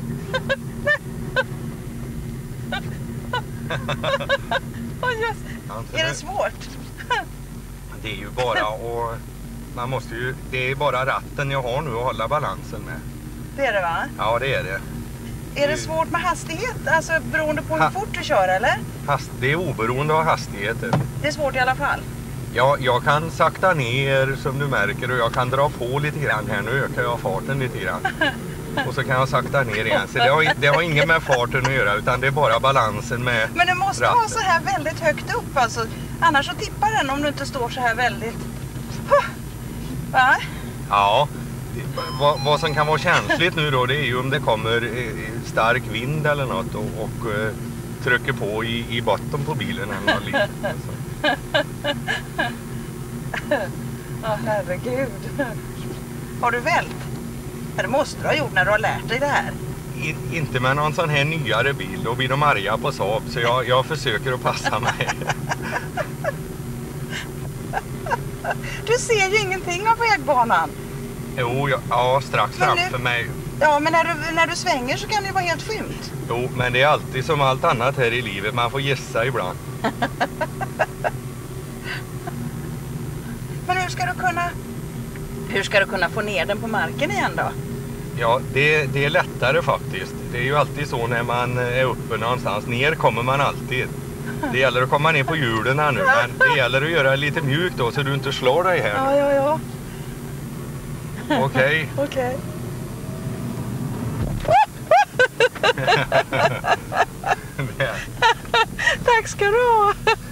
Oh, yes. Är det svårt? Det är ju bara och man måste ju, det är bara ratten jag har nu att hålla balansen med. Det är det, va? Ja, det är det. Är det svårt med hastighet? Alltså beroende på hur fort du kör, eller? Det är oberoende av hastigheter. Det är svårt i alla fall. Ja, jag kan sakta ner som du märker och jag kan dra på lite grann här. Nu ökar jag farten lite grann. Och så kan jag sakta ner igen. Så det har inget med farten att göra utan det är bara balansen med Men du måste ratten. ha så här väldigt högt upp alltså. Annars så tippar den om du inte står så här väldigt. Va? Ja, vad som kan vara känsligt nu då det är ju om det kommer stark vind eller något och trycker på i botten på bilen eller något liknande. Ja, herregud. Har du vält? Det måste du ha gjort när du har lärt dig det här. Inte med någon sån här nyare bil, då blir de arga på Saab så jag försöker att passa mig. Du ser ju ingenting av vägbanan. Jo, ja, strax framför mig. Ja, men när du svänger så kan det ju vara helt skymt. Jo, men det är alltid som allt annat här i livet, man får gissa ibland. Men hur ska du kunna få ner den på marken igen då? Ja, det är lättare faktiskt. Det är ju alltid så när man är uppe någonstans. Ner kommer man alltid. Det gäller att komma ner på hjulen här nu. Men det gäller att göra lite mjukt då så du inte slår dig här. Ja. Okej. Okej. Tack ska du ha.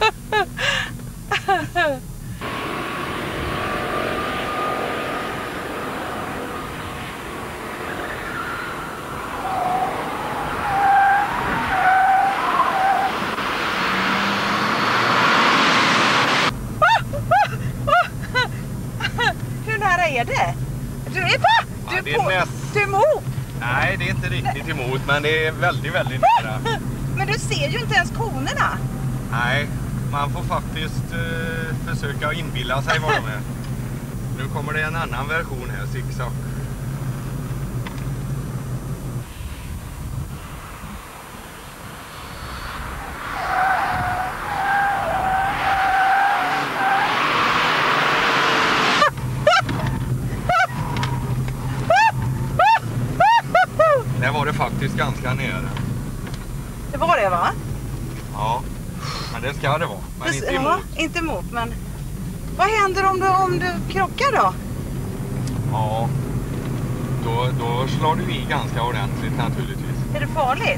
Hur nära är det? Du är på! Du är på! Du är emot! Nej, det är inte riktigt emot, men det är väldigt, väldigt nära. Men du ser ju inte ens konerna. Nej, man får faktiskt försöka inbilla sig vad de är. Nu kommer det en annan version här, zigzag. Där var det faktiskt ganska nära. Det var det, va? Ja, men det ska det vara. Men inte emot. Ja, inte emot, men vad händer om du krockar då? Ja, då slår du i ganska ordentligt naturligtvis. Är det farligt?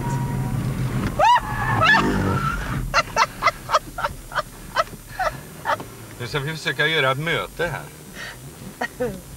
Nu ska vi försöka göra ett möte här.